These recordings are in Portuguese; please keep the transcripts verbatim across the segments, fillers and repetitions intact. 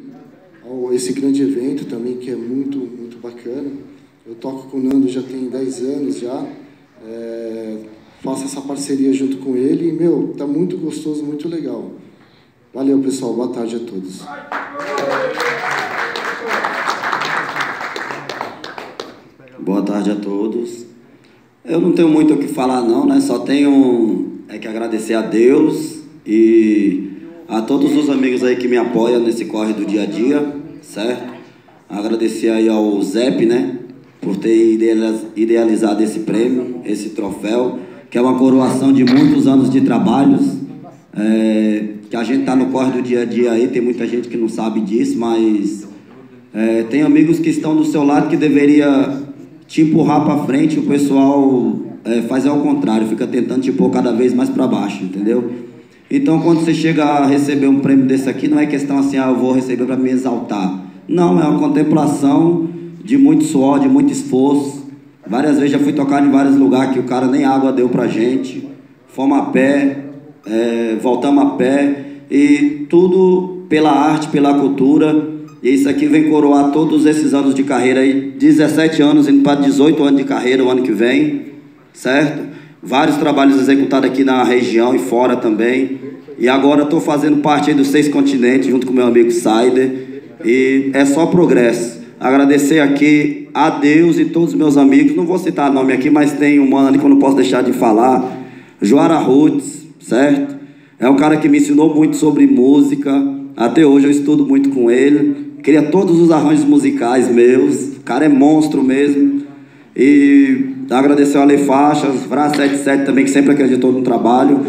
a esse grande evento também, que é muito, muito bacana. Eu toco com o Nando já tem dez anos já, é, faço essa parceria junto com ele e, meu, tá muito gostoso, muito legal. Valeu, pessoal, boa tarde a todos. Boa tarde a todos. Eu não tenho muito o que falar não, né? Só tenho é que agradecer a Deus e a todos os amigos aí que me apoiam nesse corre do dia a dia, certo? Agradecer aí ao Zep, né? Por ter idealizado esse prêmio, esse troféu, que é uma coroação de muitos anos de trabalhos, é, que a gente tá no corre do dia a dia aí, tem muita gente que não sabe disso, mas é, tem amigos que estão do seu lado que deveria te empurrar para frente, o pessoal é, faz ao contrário, fica tentando te pôr cada vez mais para baixo, entendeu? Então, quando você chega a receber um prêmio desse aqui, não é questão assim, ah, eu vou receber para me exaltar. Não, é uma contemplação de muito suor, de muito esforço. Várias vezes já fui tocar em vários lugares que o cara nem água deu pra gente. Fomos a pé, é, voltamos a pé, e tudo pela arte, pela cultura. E isso aqui vem coroar todos esses anos de carreira aí, dezessete anos, indo para dezoito anos de carreira o ano que vem, certo? Vários trabalhos executados aqui na região e fora também. E agora estou fazendo parte aí dos seis continentes, junto com meu amigo Saider. E é só progresso. Agradecer aqui a Deus e todos os meus amigos. Não vou citar nome aqui, mas tem um mano que eu não posso deixar de falar. Joara Roots, certo? É um cara que me ensinou muito sobre música. Até hoje eu estudo muito com ele. Cria todos os arranjos musicais meus. O cara é monstro mesmo. E agradecer ao Ale Faixas, Vraz setenta e sete também, que sempre acreditou no trabalho.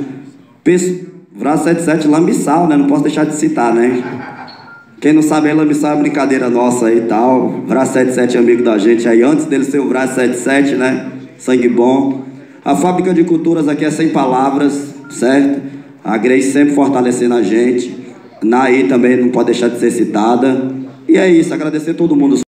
Vraz setenta e sete Lambiçal, né? Não posso deixar de citar, né? Quem não sabe, Lambiçal é brincadeira nossa aí e tal. Vraz setenta e sete é amigo da gente aí, antes dele ser o Vraz setenta e sete, né? Sangue bom. A Fábrica de Culturas aqui é sem palavras, certo? A Grace sempre fortalecendo a gente. Naí também não pode deixar de ser citada. E é isso, agradecer a todo mundo.